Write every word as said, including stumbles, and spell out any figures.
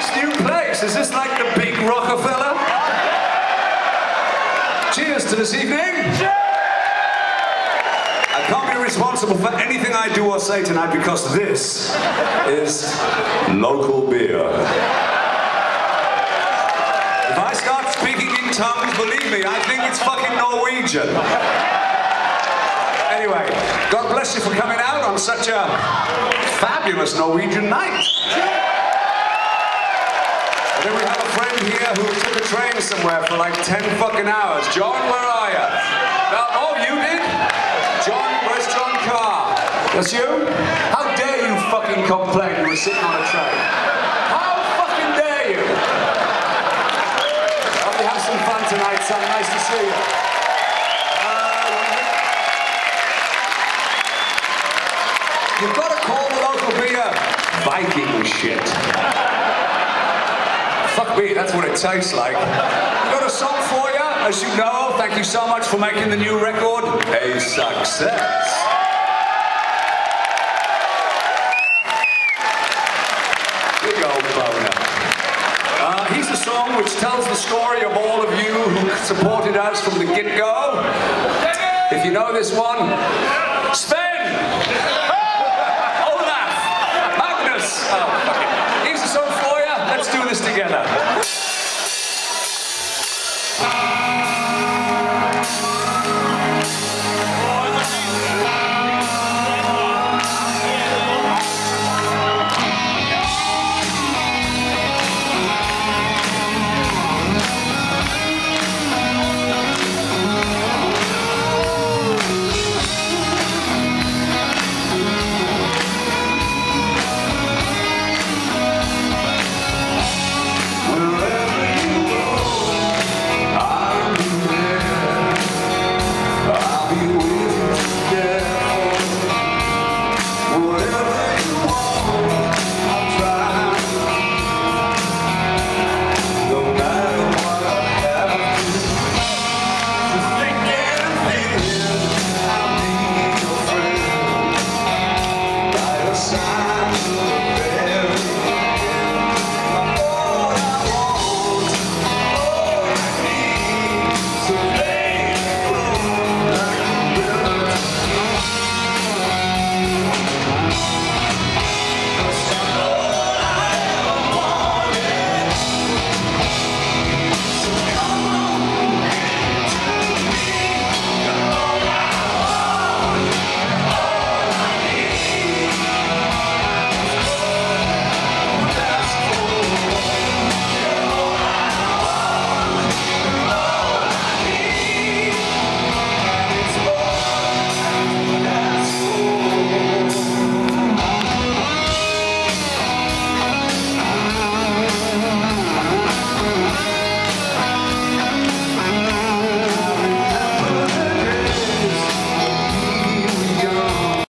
this new place? Is this like the big Rockefeller? Cheers to this evening. I can't be responsible for anything I do or say tonight because this is local beer. If I start speaking in tongues, believe me, I think it's fucking Norwegian. Anyway, God bless you for coming out on such a fabulous Norwegian night. And then we have a friend here who took a train somewhere for like ten fucking hours. John, where are you? Now, oh, you did? John, where's John Carr? That's you? How dare you fucking complain you were sitting on a train? How fucking dare you? Hope you have some fun tonight, son. Nice to see you. You've got to call the local beer Viking shit. Fuck me, that's what it tastes like. We've got a song for you, as you know. Thank you so much for making the new record a success. Here you go, Boner. Uh, here's a song which tells the story of all of you who supported us from the get-go. If you know this one, Sven! Oh, here's a song for you. Let's do this together.